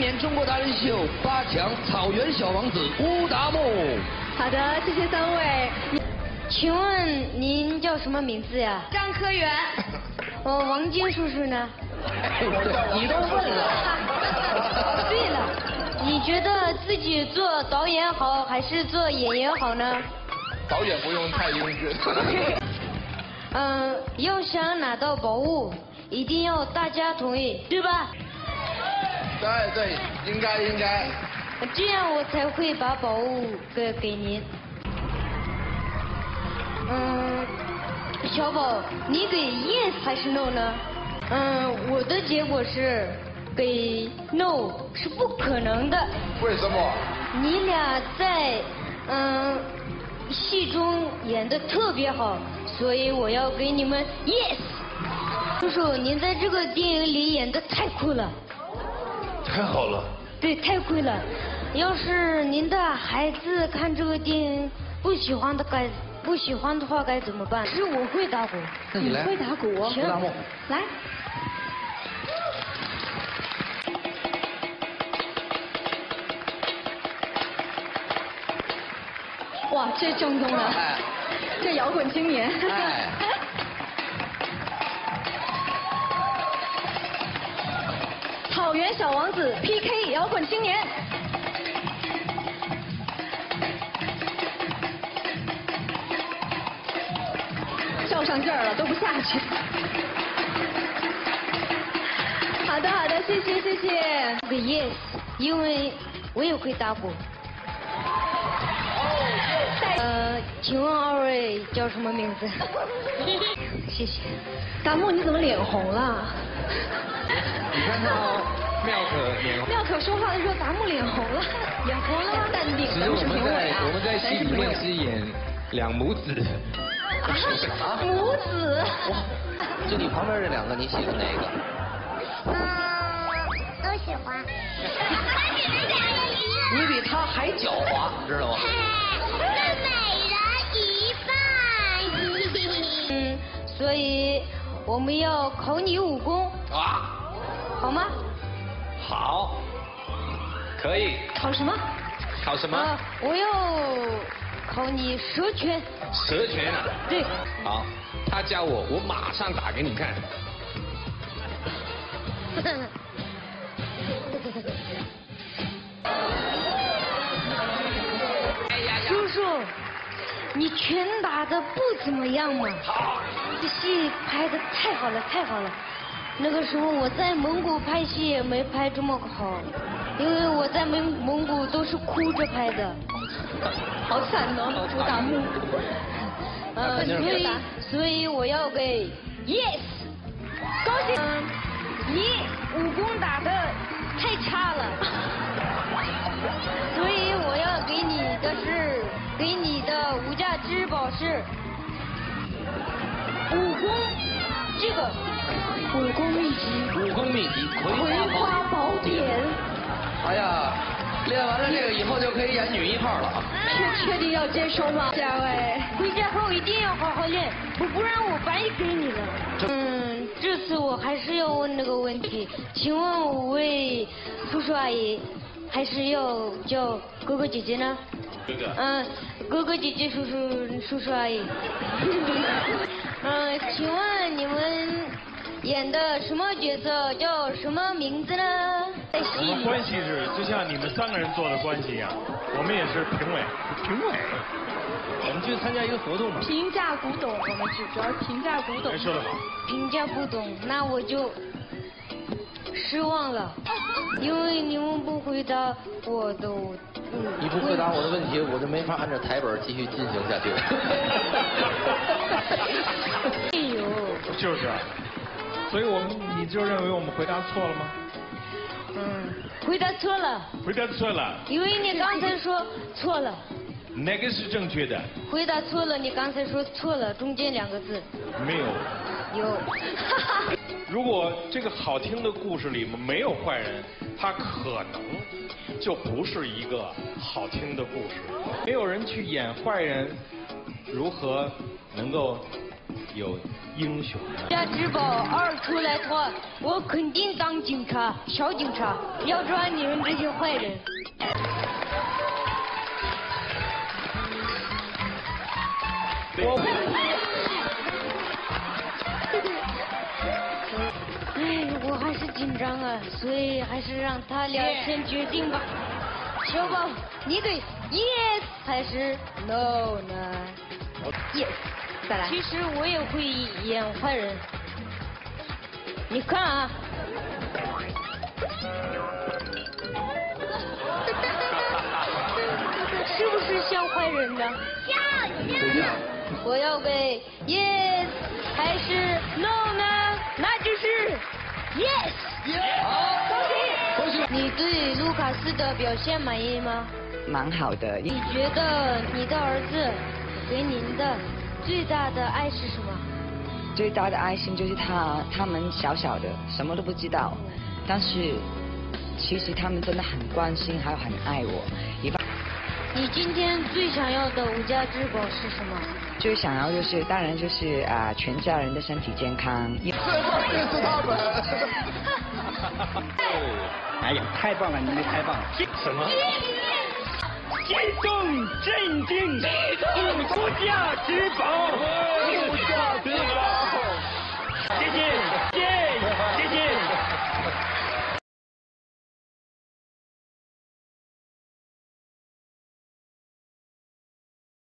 年中国达人秀8强草原小王子乌达木。 好的，谢谢3位。 请问您叫什么名字呀？ 张科员。 王晶叔叔呢？ 你都问了。 对了，你觉得自己做导演好还是做演员好呢？ 导演不用太英俊。 要想拿到宝物，一定要大家同意，对吧？ 对，应该。 这样我才会把宝物给您。小宝，你给 yes 还是 no 呢？我的结果是给 no 是不可能的。 为什么？ 你俩在戏中演得特别好，所以我要给你们 yes。叔叔，您在这个电影里演得太酷了。 太好了。 对，太酷了。要是您的孩子看这个电影不喜欢的话该怎么办？是我会打鼓。 那你来。 会打鼓。 乌达木。 来。哇，这正宗了，这摇滚青年。草原小王子 PK 摇滚青年。较上劲儿了，都不下去。好的，谢谢。 个 yes， 因为我也会打鼓。请问2位叫什么名字？谢谢。 达木，你怎么脸红了？ 你看到妙可脸红。 妙可说话的时候，达木脸红了，脸红了吗？淡定， 其实我们在戏里面是演2母子。 母子。 哇，就你旁边这2个，你喜欢哪个？ 都喜欢。 你比他还狡猾，知道吗？ 跟美人一半。 所以我们要考你武功。好吗？ 好，可以。 考什么？ 考什么？ 我要考你蛇拳。 蛇拳啊？ 对。 好，他教我马上打给你看。 叔叔，你拳打得不怎么样嘛。这戏拍得太好了。那个时候我在蒙古拍戏也没拍这么好，因为我在蒙古都是哭着拍的。 好惨哦，朱达木。 所以我要给 yes。高兴。你武功打得太差了，所以我要给你的无价之宝是武功，这个武功秘籍葵花宝典。哎呀，练完了这个以后就可以演女一号了啊！ 确定要接收吗？下位， 回家后一定要好好练，不然我白给你了。这次我还是要问那个问题，请问5位叔叔阿姨，还是要叫哥哥姐姐呢？哥哥姐姐叔叔阿姨。请问你们演的什么角色，叫什么名字呢？ 我们关系是就像你们3个人做的关系一样，我们也是评委。 我们去参加一个活动嘛。 评价古董，我们主要评价古董。 说得好。 评价古董，那我就失望了，因为你们不回答我的。 你不回答我的问题，我就没法按照台本继续进行下去了。 哎呦。 就是啊。所以你就认为我们回答错了吗？ 回答错了。 回答错了。 因为你刚才说错了。 哪个是正确的？ 回答错了，你刚才说错了，中间2个字。 没有。 有。 如果这个好听的故事里面没有坏人，它可能就不是一个好听的故事。没有人去演坏人，如何能够有英雄的。 家之宝2出来的话，我肯定当警察，小警察，要抓你们这些坏人。我还是紧张啊，所以还是让他俩先决定吧。小宝，你对 yes 还是 no 呢 ？yes， 再来。 其实我也会演坏人，你看啊。是不是像坏人呢？ 像。 我要被 yes 还是 no 呢？那就是 yes。 好，恭喜！ 你对卢卡斯的表现满意吗？ 蛮好的。 你觉得你的儿子给您的最大的爱是什么？ 最大的爱心就是他们小小的什么都不知道，但是其实他们真的很关心，还有很爱我。 你今天最想要的无价之宝是什么？ 最想要就是当然就是全家人的身体健康。 最棒就是他们。 哎呀，太棒了，你们太棒了！ 什么？ 心动震惊，无价之宝。